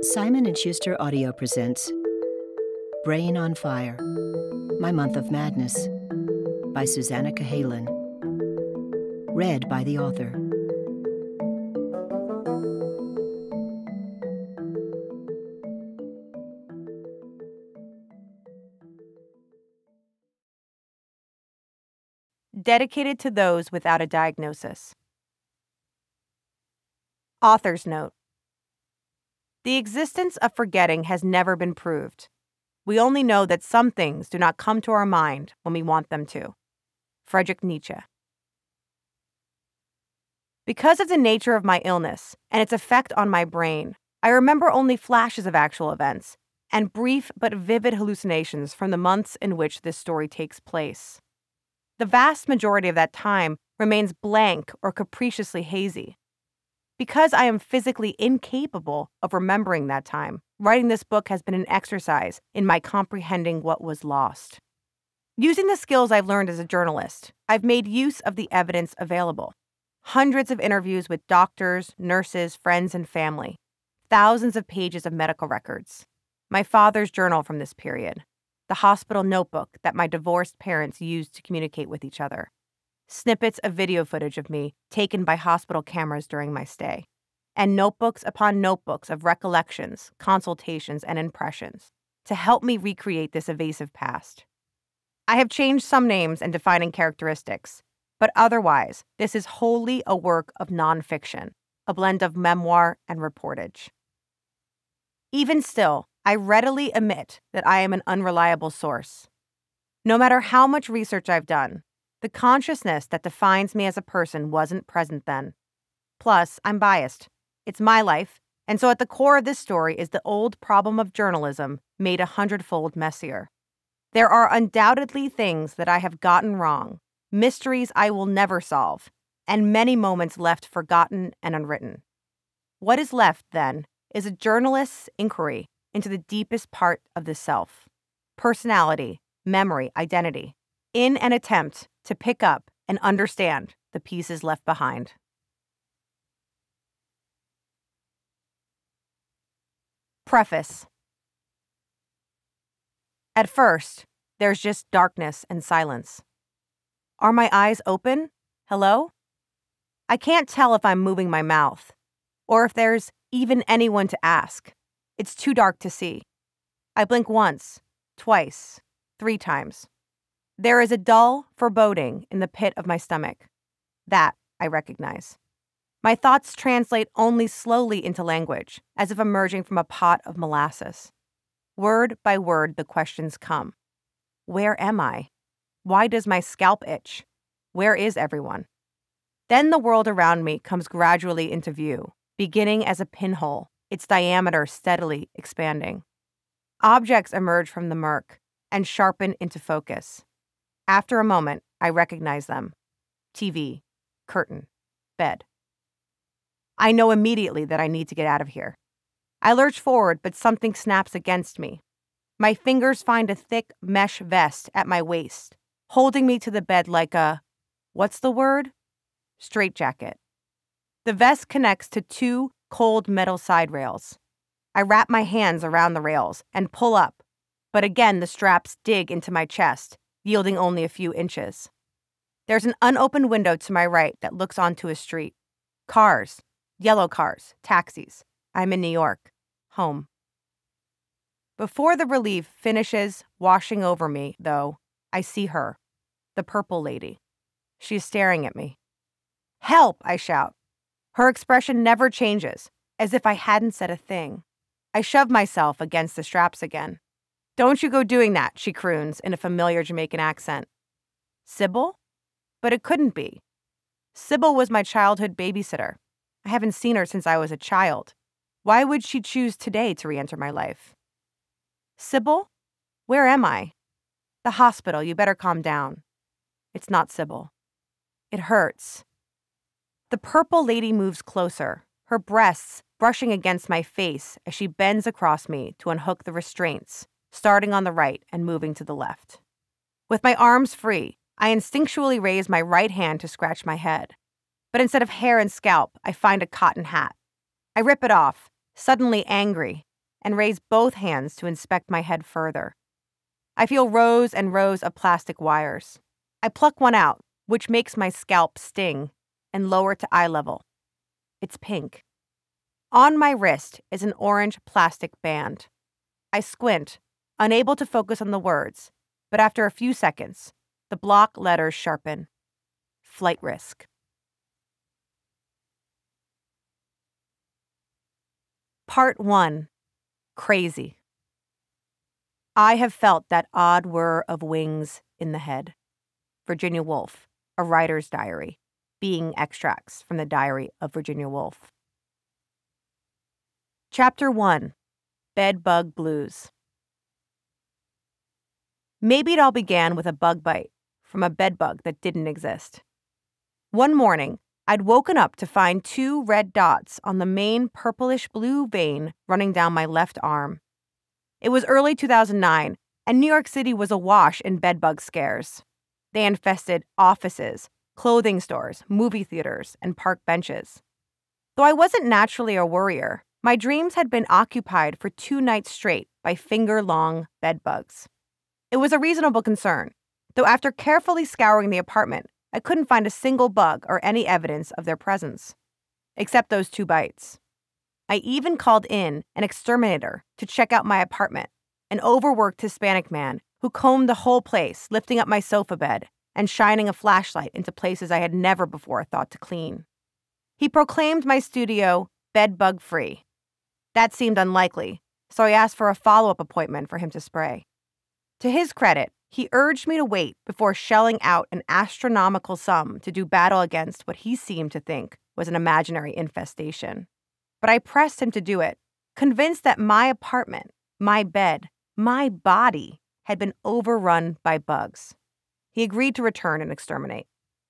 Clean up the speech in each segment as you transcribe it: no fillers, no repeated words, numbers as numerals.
Simon & Schuster Audio presents Brain on Fire, My Month of Madness by Susannah Cahalan. Read by the author. Dedicated to those without a diagnosis. Author's note. The existence of forgetting has never been proved. We only know that some things do not come to our mind when we want them to. Friedrich Nietzsche. Because of the nature of my illness and its effect on my brain, I remember only flashes of actual events and brief but vivid hallucinations from the months in which this story takes place. The vast majority of that time remains blank or capriciously hazy. Because I am physically incapable of remembering that time, writing this book has been an exercise in my comprehending what was lost. Using the skills I've learned as a journalist, I've made use of the evidence available. Hundreds of interviews with doctors, nurses, friends, and family. Thousands of pages of medical records. My father's journal from this period. The hospital notebook that my divorced parents used to communicate with each other. Snippets of video footage of me taken by hospital cameras during my stay, and notebooks upon notebooks of recollections, consultations, and impressions to help me recreate this evasive past. I have changed some names and defining characteristics, but otherwise, this is wholly a work of nonfiction, a blend of memoir and reportage. Even still, I readily admit that I am an unreliable source. No matter how much research I've done, the consciousness that defines me as a person wasn't present then. Plus, I'm biased. It's my life, and so at the core of this story is the old problem of journalism made 100-fold messier. There are undoubtedly things that I have gotten wrong, mysteries I will never solve, and many moments left forgotten and unwritten. What is left, then, is a journalist's inquiry into the deepest part of the self, personality, memory, identity, in an attempt to pick up and understand the pieces left behind. Preface. At first, there's just darkness and silence. Are my eyes open? Hello? I can't tell if I'm moving my mouth, or if there's even anyone to ask. It's too dark to see. I blink once, twice, 3 times. There is a dull foreboding in the pit of my stomach. That I recognize. My thoughts translate only slowly into language, as if emerging from a pot of molasses. Word by word, the questions come. Where am I? Why does my scalp itch? Where is everyone? Then the world around me comes gradually into view, beginning as a pinhole, its diameter steadily expanding. Objects emerge from the murk and sharpen into focus. After a moment, I recognize them. TV, curtain, bed. I know immediately that I need to get out of here. I lurch forward, but something snaps against me. My fingers find a thick mesh vest at my waist, holding me to the bed like a, what's the word? Straitjacket. The vest connects to 2 cold metal side rails. I wrap my hands around the rails and pull up, but again the straps dig into my chest, yielding only a few inches. There's an unopened window to my right that looks onto a street. Cars, yellow cars, taxis. I'm in New York, home. Before the relief finishes washing over me, though, I see her, the purple lady. She is staring at me. Help, I shout. Her expression never changes, as if I hadn't said a thing. I shove myself against the straps again. Don't you go doing that, she croons in a familiar Jamaican accent. Sybil? But it couldn't be. Sybil was my childhood babysitter. I haven't seen her since I was a child. Why would she choose today to re-enter my life? Sybil? Where am I? The hospital, you better calm down. It's not Sybil. It hurts. The purple lady moves closer, her breasts brushing against my face as she bends across me to unhook the restraints, starting on the right and moving to the left. With my arms free, I instinctually raise my right hand to scratch my head. But instead of hair and scalp, I find a cotton hat. I rip it off, suddenly angry, and raise both hands to inspect my head further. I feel rows and rows of plastic wires. I pluck one out, which makes my scalp sting, and lower to eye level. It's pink. On my wrist is an orange plastic band. I squint, unable to focus on the words, but after a few seconds, the block letters sharpen. Flight risk. Part 1. Crazy. I have felt that odd whir of wings in the head. Virginia Woolf, A Writer's Diary, being extracts from the Diary of Virginia Woolf. Chapter 1. Bedbug Blues. Maybe it all began with a bug bite from a bedbug that didn't exist. One morning, I'd woken up to find 2 red dots on the main purplish-blue vein running down my left arm. It was early 2009, and New York City was awash in bedbug scares. They infested offices, clothing stores, movie theaters, and park benches. Though I wasn't naturally a worrier, my dreams had been occupied for 2 nights straight by finger-long bedbugs. It was a reasonable concern, though after carefully scouring the apartment, I couldn't find a single bug or any evidence of their presence, except those 2 bites. I even called in an exterminator to check out my apartment, an overworked Hispanic man who combed the whole place, lifting up my sofa bed and shining a flashlight into places I had never before thought to clean. He proclaimed my studio bedbug-free. That seemed unlikely, so I asked for a follow-up appointment for him to spray. To his credit, he urged me to wait before shelling out an astronomical sum to do battle against what he seemed to think was an imaginary infestation. But I pressed him to do it, convinced that my apartment, my bed, my body had been overrun by bugs. He agreed to return and exterminate.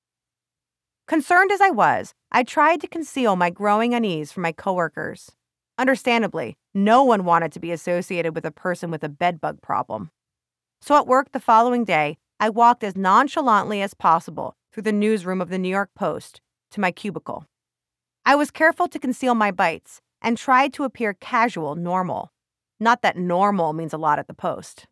Concerned as I was, I tried to conceal my growing unease from my coworkers. Understandably, no one wanted to be associated with a person with a bedbug problem. So at work the following day, I walked as nonchalantly as possible through the newsroom of the New York Post to my cubicle. I was careful to conceal my bites and tried to appear casual, normal. Not that normal means a lot at the Post.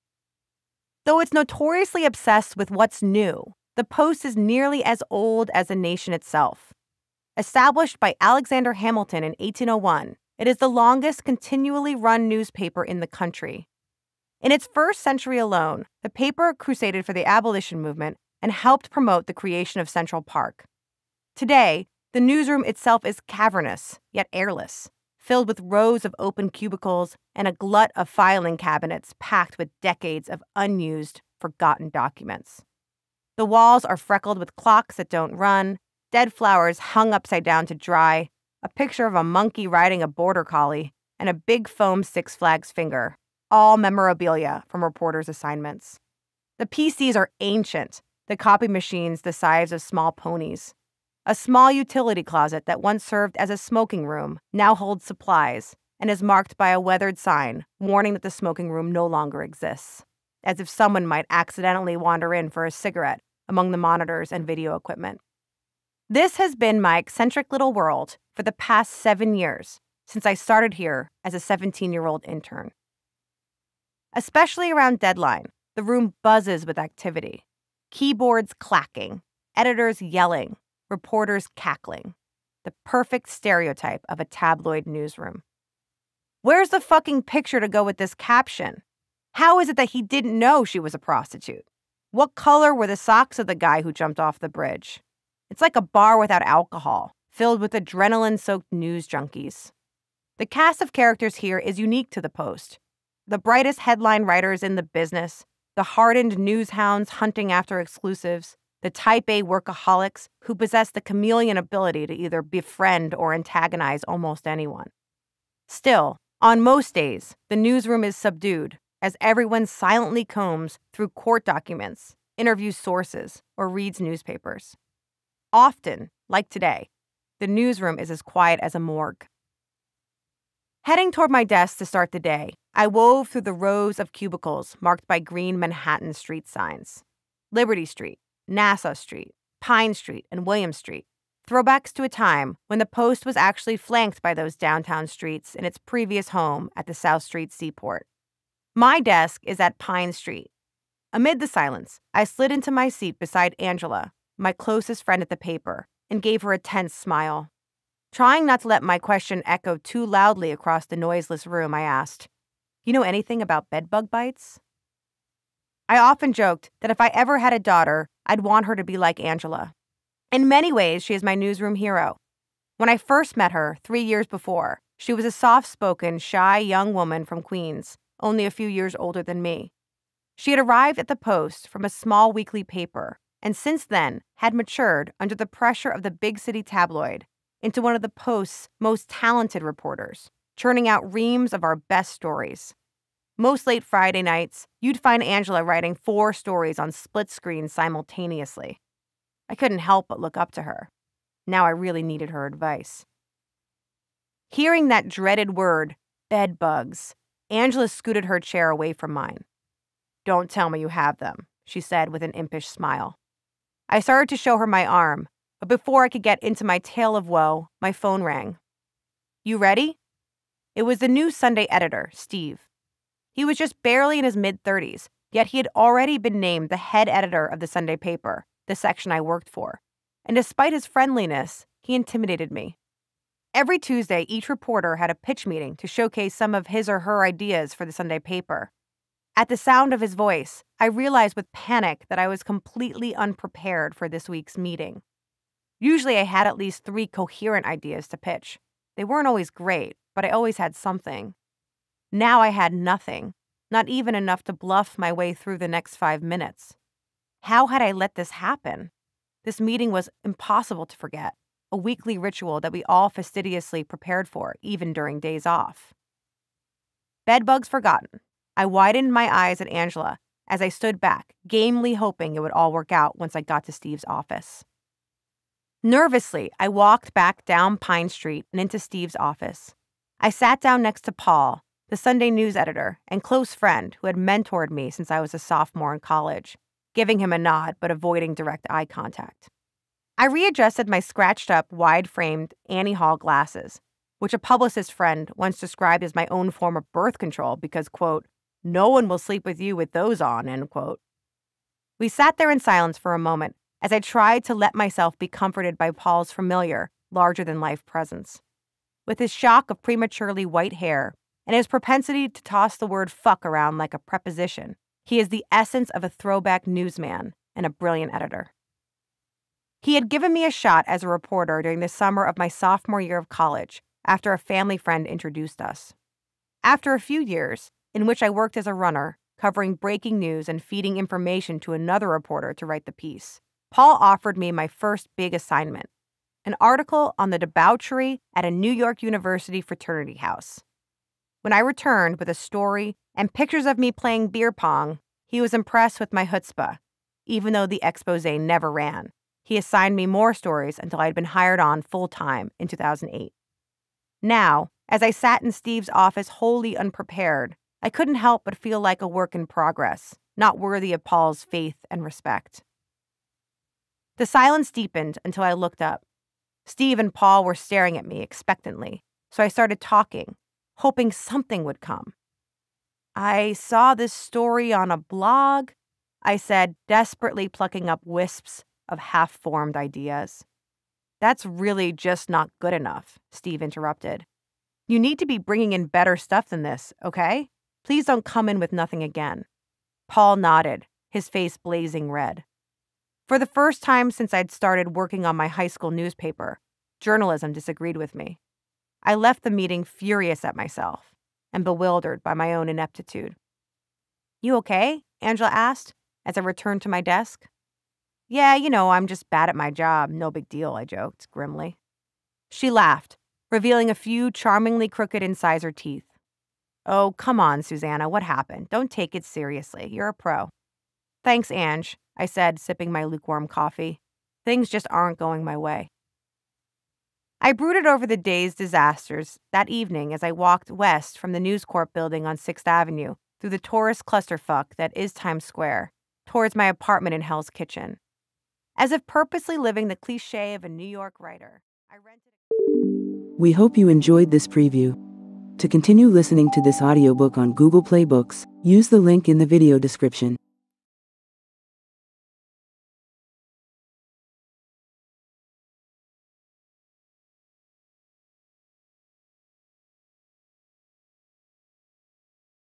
Though it's notoriously obsessed with what's new, the Post is nearly as old as the nation itself. Established by Alexander Hamilton in 1801, it is the longest continually run newspaper in the country. In its first century alone, the paper crusaded for the abolition movement and helped promote the creation of Central Park. Today, the newsroom itself is cavernous, yet airless, filled with rows of open cubicles and a glut of filing cabinets packed with decades of unused, forgotten documents. The walls are freckled with clocks that don't run, dead flowers hung upside down to dry, a picture of a monkey riding a border collie, and a big foam Six Flags finger. All memorabilia from reporters' assignments. The PCs are ancient, the copy machines the size of small ponies. A small utility closet that once served as a smoking room now holds supplies and is marked by a weathered sign warning that the smoking room no longer exists, as if someone might accidentally wander in for a cigarette among the monitors and video equipment. This has been my eccentric little world for the past 7 years, since I started here as a 17-year-old intern. Especially around deadline, the room buzzes with activity. Keyboards clacking, editors yelling, reporters cackling. The perfect stereotype of a tabloid newsroom. Where's the fucking picture to go with this caption? How is it that he didn't know she was a prostitute? What color were the socks of the guy who jumped off the bridge? It's like a bar without alcohol, filled with adrenaline-soaked news junkies. The cast of characters here is unique to the Post. The brightest headline writers in the business, the hardened news hounds hunting after exclusives, the type A workaholics who possess the chameleon ability to either befriend or antagonize almost anyone. Still, on most days, the newsroom is subdued as everyone silently combs through court documents, interviews sources, or reads newspapers. Often, like today, the newsroom is as quiet as a morgue. Heading toward my desk to start the day, I wove through the rows of cubicles marked by green Manhattan street signs. Liberty Street, Nassau Street, Pine Street, and William Street, Throwbacks to a time when the Post was actually flanked by those downtown streets in its previous home at the South Street Seaport. My desk is at Pine Street. Amid the silence, I slid into my seat beside Angela, my closest friend at the paper, and gave her a tense smile. Trying not to let my question echo too loudly across the noiseless room, I asked, "You know anything about bedbug bites?" I often joked that if I ever had a daughter, I'd want her to be like Angela. In many ways, she is my newsroom hero. When I first met her 3 years before, she was a soft-spoken, shy young woman from Queens, only a few years older than me. She had arrived at the Post from a small weekly paper, and since then had matured under the pressure of the big city tabloid into one of the Post's most talented reporters, churning out reams of our best stories. Most late Friday nights, you'd find Angela writing 4 stories on split screen simultaneously. I couldn't help but look up to her. Now I really needed her advice. Hearing that dreaded word, bed bugs, Angela scooted her chair away from mine. "Don't tell me you have them," she said with an impish smile. I started to show her my arm, but before I could get into my tale of woe, my phone rang. "You ready?" It was the new Sunday editor, Steve. He was just barely in his mid-30s, yet he had already been named the head editor of the Sunday paper, the section I worked for, and despite his friendliness, he intimidated me. Every Tuesday, each reporter had a pitch meeting to showcase some of his or her ideas for the Sunday paper. At the sound of his voice, I realized with panic that I was completely unprepared for this week's meeting. Usually I had at least 3 coherent ideas to pitch. They weren't always great, but I always had something. Now I had nothing, not even enough to bluff my way through the next 5 minutes. How had I let this happen? This meeting was impossible to forget, a weekly ritual that we all fastidiously prepared for, even during days off. Bedbugs forgotten, I widened my eyes at Angela as I stood back, gamely hoping it would all work out once I got to Steve's office. Nervously, I walked back down Pine Street and into Steve's office. I sat down next to Paul, the Sunday news editor and close friend who had mentored me since I was a sophomore in college, giving him a nod but avoiding direct eye contact. I readjusted my scratched-up, wide-framed Annie Hall glasses, which a publicist friend once described as my own form of birth control because, quote, "no one will sleep with you with those on," end quote. We sat there in silence for a moment as I tried to let myself be comforted by Paul's familiar, larger-than-life presence. With his shock of prematurely white hair and his propensity to toss the word fuck around like a preposition, he is the essence of a throwback newsman and a brilliant editor. He had given me a shot as a reporter during the summer of my sophomore year of college after a family friend introduced us. After a few years, in which I worked as a runner, covering breaking news and feeding information to another reporter to write the piece, Paul offered me my first big assignment, an article on the debauchery at a New York University fraternity house. When I returned with a story and pictures of me playing beer pong, he was impressed with my chutzpah. Even though the expose never ran, he assigned me more stories until I had been hired on full-time in 2008. Now, as I sat in Steve's office wholly unprepared, I couldn't help but feel like a work in progress, not worthy of Paul's faith and respect. The silence deepened until I looked up. Steve and Paul were staring at me expectantly, so I started talking, hoping something would come. "I saw this story on a blog," I said, desperately plucking up wisps of half-formed ideas. "That's really just not good enough," Steve interrupted. "You need to be bringing in better stuff than this, okay? Please don't come in with nothing again." Paul nodded, his face blazing red. For the first time since I'd started working on my high school newspaper, journalism disagreed with me. I left the meeting furious at myself and bewildered by my own ineptitude. "You okay?" Angela asked as I returned to my desk. "Yeah, I'm just bad at my job. No big deal," I joked grimly. She laughed, revealing a few charmingly crooked incisor teeth. "Oh, come on, Susannah, what happened? Don't take it seriously. You're a pro." "Thanks, Ange," I said, sipping my lukewarm coffee. "Things just aren't going my way." I brooded over the day's disasters that evening as I walked west from the News Corp building on 6th Avenue through the tourist clusterfuck that is Times Square, towards my apartment in Hell's Kitchen. as if purposely living the cliché of a New York writer. I rented. We hope you enjoyed this preview. To continue listening to this audiobook on Google Play Books, use the link in the video description.